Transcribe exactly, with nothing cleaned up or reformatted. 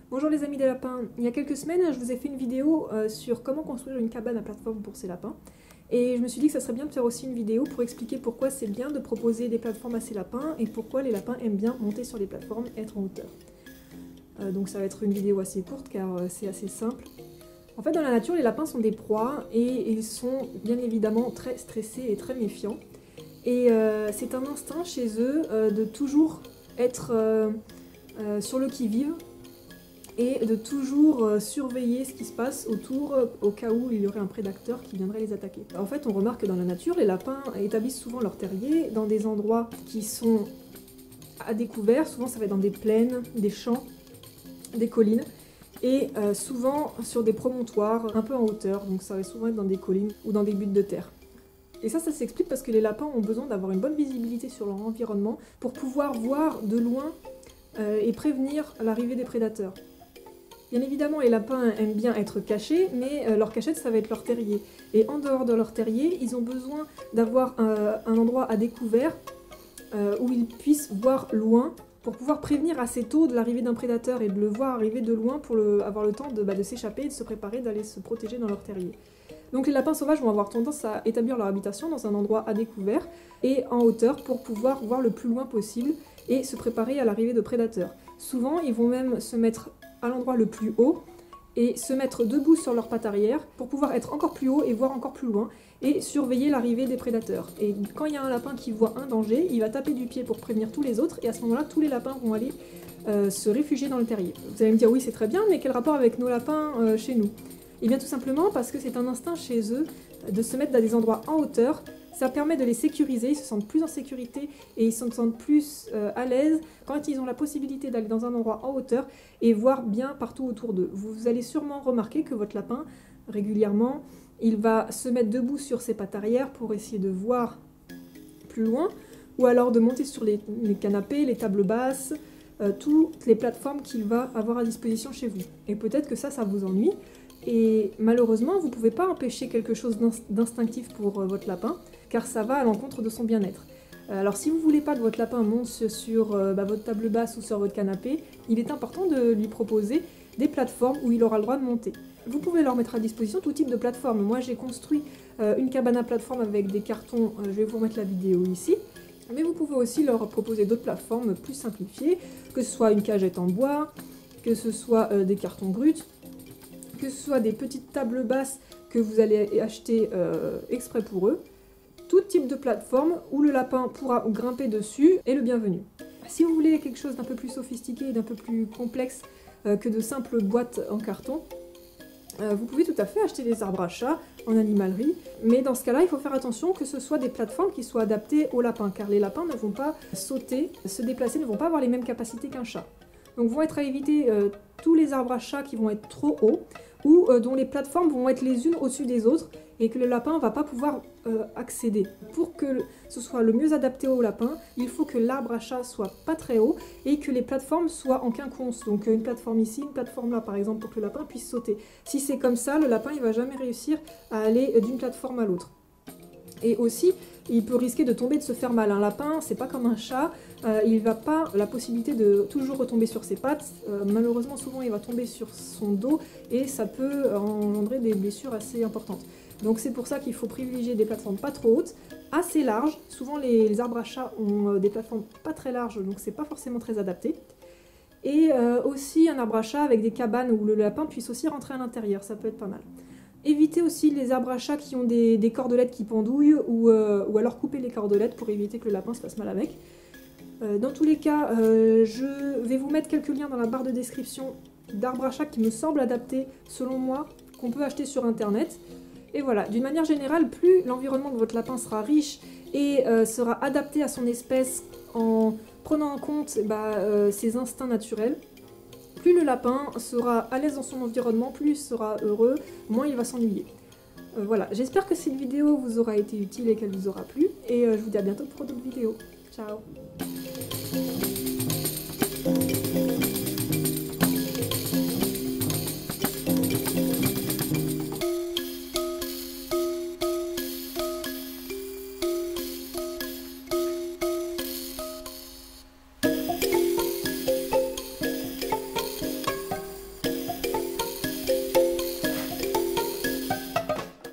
Bonjour les amis des lapins, il y a quelques semaines je vous ai fait une vidéo euh, sur comment construire une cabane à plateforme pour ces lapins et je me suis dit que ça serait bien de faire aussi une vidéo pour expliquer pourquoi c'est bien de proposer des plateformes à ces lapins et pourquoi les lapins aiment bien monter sur les plateformes et être en hauteur. Euh, donc ça va être une vidéo assez courte car euh, c'est assez simple. En fait dans la nature les lapins sont des proies et ils sont bien évidemment très stressés et très méfiants et euh, c'est un instinct chez eux euh, de toujours être euh, euh, sur le qui-vive et de toujours euh, surveiller ce qui se passe autour euh, au cas où il y aurait un prédateur qui viendrait les attaquer. En fait, on remarque que dans la nature, les lapins établissent souvent leur terrier dans des endroits qui sont à découvert, souvent ça va être dans des plaines, des champs, des collines, et euh, souvent sur des promontoires un peu en hauteur, donc ça va souvent être dans des collines ou dans des buttes de terre. Et ça, ça s'explique parce que les lapins ont besoin d'avoir une bonne visibilité sur leur environnement pour pouvoir voir de loin euh, et prévenir l'arrivée des prédateurs. Bien évidemment, les lapins aiment bien être cachés, mais euh, leur cachette, ça va être leur terrier. Et en dehors de leur terrier, ils ont besoin d'avoir un, un endroit à découvert euh, où ils puissent voir loin pour pouvoir prévenir assez tôt de l'arrivée d'un prédateur et de le voir arriver de loin pour le, avoir le temps de, bah, de s'échapper et de se préparer, d'aller se protéger dans leur terrier. Donc les lapins sauvages vont avoir tendance à établir leur habitation dans un endroit à découvert et en hauteur pour pouvoir voir le plus loin possible et se préparer à l'arrivée de prédateurs. Souvent, ils vont même se mettre à l'endroit le plus haut et se mettre debout sur leurs pattes arrière pour pouvoir être encore plus haut et voir encore plus loin et surveiller l'arrivée des prédateurs. Et quand il y a un lapin qui voit un danger, il va taper du pied pour prévenir tous les autres et à ce moment-là, tous les lapins vont aller euh, se réfugier dans le terrier. Vous allez me dire oui, c'est très bien, mais quel rapport avec nos lapins euh, chez nous? Et bien tout simplement parce que c'est un instinct chez eux de se mettre dans des endroits en hauteur. Ça permet de les sécuriser, ils se sentent plus en sécurité et ils se sentent plus euh, à l'aise quand ils ont la possibilité d'aller dans un endroit en hauteur et voir bien partout autour d'eux. Vous allez sûrement remarquer que votre lapin, régulièrement, il va se mettre debout sur ses pattes arrière pour essayer de voir plus loin ou alors de monter sur les, les canapés, les tables basses, euh, toutes les plateformes qu'il va avoir à disposition chez vous. Et peut-être que ça, ça vous ennuie. Et malheureusement, vous ne pouvez pas empêcher quelque chose d'instinctif pour euh, votre lapin, car ça va à l'encontre de son bien-être. Euh, alors si vous ne voulez pas que votre lapin monte sur euh, bah, votre table basse ou sur votre canapé, il est important de lui proposer des plateformes où il aura le droit de monter. Vous pouvez leur mettre à disposition tout type de plateforme. Moi j'ai construit euh, une cabane à plateforme avec des cartons, euh, je vais vous remettre la vidéo ici. Mais vous pouvez aussi leur proposer d'autres plateformes plus simplifiées, que ce soit une cagette en bois, que ce soit euh, des cartons bruts, que ce soit des petites tables basses que vous allez acheter euh, exprès pour eux. Tout type de plateforme où le lapin pourra grimper dessus est le bienvenu. Si vous voulez quelque chose d'un peu plus sophistiqué et d'un peu plus complexe euh, que de simples boîtes en carton, euh, vous pouvez tout à fait acheter des arbres à chat en animalerie, mais dans ce cas-là, il faut faire attention que ce soit des plateformes qui soient adaptées aux lapins, car les lapins ne vont pas sauter, se déplacer, ne vont pas avoir les mêmes capacités qu'un chat. Donc vont être à éviter euh, tous les arbres à chat qui vont être trop hauts ou euh, dont les plateformes vont être les unes au-dessus des autres et que le lapin ne va pas pouvoir euh, accéder. Pour que ce soit le mieux adapté au lapin, il faut que l'arbre à chat soit pas très haut et que les plateformes soient en quinconce. Donc une plateforme ici, une plateforme là par exemple pour que le lapin puisse sauter. Si c'est comme ça, le lapin il va jamais réussir à aller d'une plateforme à l'autre. Et aussi, il peut risquer de tomber, de se faire mal. Un lapin, c'est pas comme un chat, euh, il va pas la possibilité de toujours retomber sur ses pattes. Euh, malheureusement, souvent, il va tomber sur son dos et ça peut engendrer des blessures assez importantes. Donc c'est pour ça qu'il faut privilégier des plateformes pas trop hautes, assez larges. Souvent, les, les arbres à chat ont des plateformes pas très larges, donc c'est pas forcément très adapté. Et euh, aussi un arbre à chat avec des cabanes où le lapin puisse aussi rentrer à l'intérieur, ça peut être pas mal. Évitez aussi les arbres à chat qui ont des, des cordelettes qui pendouillent ou, euh, ou alors couper les cordelettes pour éviter que le lapin se fasse mal avec. Euh, dans tous les cas, euh, je vais vous mettre quelques liens dans la barre de description d'arbres à chat qui me semblent adaptés selon moi, qu'on peut acheter sur internet. Et voilà, d'une manière générale, plus l'environnement de votre lapin sera riche et euh, sera adapté à son espèce en prenant en compte bah, euh, ses instincts naturels, plus le lapin sera à l'aise dans son environnement, plus il sera heureux, moins il va s'ennuyer. Euh, voilà, j'espère que cette vidéo vous aura été utile et qu'elle vous aura plu, et euh, je vous dis à bientôt pour d'autres vidéos. Ciao!